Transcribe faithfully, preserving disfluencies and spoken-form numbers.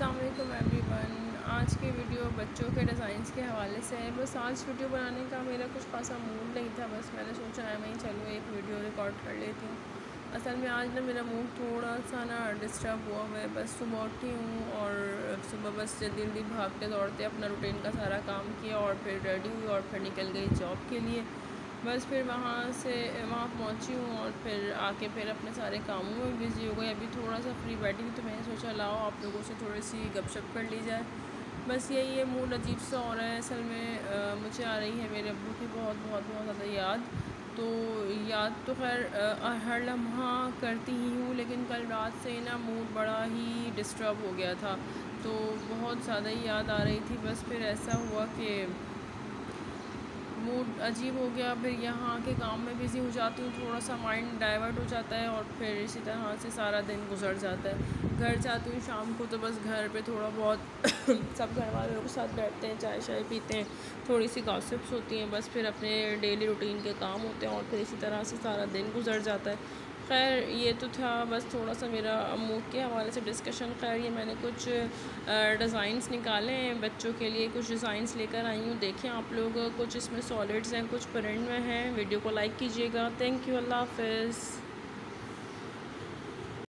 अस्सलाम वालेकुम एवरीवन। आज की वीडियो बच्चों के डिज़ाइंस के हवाले से है। बस आज वीडियो बनाने का मेरा कुछ खासा मूड नहीं था, बस मैंने सोचा है मैं ही चलो एक वीडियो रिकॉर्ड कर लेती हूँ। असल में आज ना मेरा मूड थोड़ा सा ना डिस्टर्ब हुआ हुआ है। बस सुबह उठी हूँ और सुबह बस जल्दी जल्दी भागते दौड़ते अपना रूटीन का सारा काम किया और फिर रेडी हुई और फिर निकल गई जॉब के लिए। बस फिर वहाँ से वहाँ पहुँची हूँ और फिर आके फिर अपने सारे कामों में बिज़ी हो गई। अभी थोड़ा सा फ्री बैठी थी तो मैंने सोचा लाओ आप लोगों से थोड़ी सी गपशप कर ली जाए। बस यही है, मूड अजीब सा हो रहा है। असल में आ, मुझे आ रही है मेरे अब्बू की बहुत बहुत बहुत ज़्यादा याद। तो याद तो खैर हर लम्हा करती ही हूँ, लेकिन कल रात से ना मूड बड़ा ही डिस्टर्ब हो गया था, तो बहुत ज़्यादा ही याद आ रही थी। बस फिर ऐसा हुआ कि मूड अजीब हो गया। फिर यहाँ के काम में बिज़ी हो जाती हूँ, थोड़ा सा माइंड डाइवर्ट हो जाता है और फिर इसी तरह से सारा दिन गुजर जाता है। घर जाती हूँ शाम को तो बस घर पे थोड़ा बहुत सब घर वालों के साथ बैठते हैं, चाय शाय पीते हैं, थोड़ी सी गॉसिप्स होती हैं, बस फिर अपने डेली रूटीन के काम होते हैं और फिर इसी तरह से सारा दिन गुजर जाता है। खैर ये तो था बस थोड़ा सा मेरा मूड के हवाले से डिस्कशन। खैर ये मैंने कुछ डिज़ाइंस निकाले हैं बच्चों के लिए, कुछ डिज़ाइंस लेकर आई हूँ। देखें आप लोग, कुछ इसमें सॉलिड्स हैं, कुछ प्रिंट में हैं। वीडियो को लाइक कीजिएगा। थैंक यू, अल्लाह हाफ़िज़।